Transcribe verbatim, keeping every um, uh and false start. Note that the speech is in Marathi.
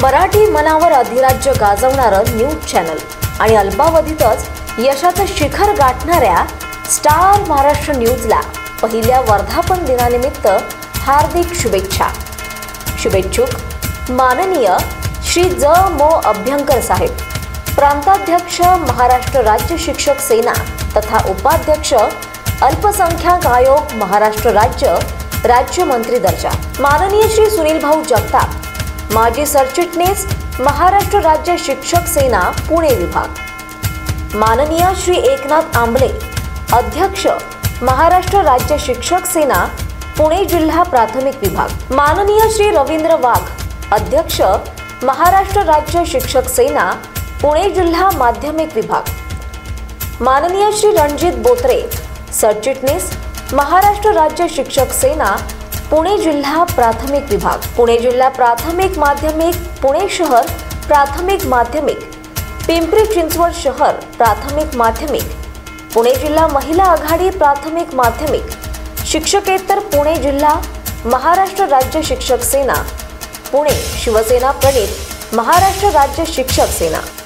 मराठी मनावर अधिराज्य गाजवणारं न्यूज चॅनल आणि अल्पावधीतच यशाचं शिखर गाठणाऱ्या स्टार महाराष्ट्र न्यूजला पहिल्या वर्धापन दिनानिमित्त हार्दिक शुभेच्छा। शुभेच्छुक माननीय श्री ज मो अभ्यंकर साहेब, प्रांताध्यक्ष महाराष्ट्र राज्य शिक्षक सेना तथा उपाध्यक्ष अल्पसंख्याक आयोग महाराष्ट्र राज्य राज्यमंत्री दर्जा, माननीय श्री सुनील भाऊ जगताप, माजी सरचिटणीस महाराष्ट्र राज्य शिक्षक सेना पुणे विभाग, माननीय श्री एकनाथ आंबले, अध्यक्ष महाराष्ट्र राज्य शिक्षक सेना पुणे जिल्हा प्राथमिक विभाग, माननीय श्री रवींद्र वाघ, अध्यक्ष महाराष्ट्र राज्य शिक्षक सेना पुणे जिल्हा माध्यमिक विभाग, माननीय श्री रणजित बोत्रे, सरचिटणीस महाराष्ट्र राज्य शिक्षक सेना पुणे जिल्हा प्राथमिक विभाग, पुणे जिल्हा प्राथमिक माध्यमिक, पुणे शहर प्राथमिक माध्यमिक, पिंपरी चिंचवड शहर प्राथमिक माध्यमिक, पुणे जिल्हा महिला आघाडी प्राथमिक माध्यमिक, शिक्षकेतर पुणे जिल्हा महाराष्ट्र राज्य शिक्षक सेना पुणे, शिवसेना प्रणित महाराष्ट्र राज्य शिक्षक सेना।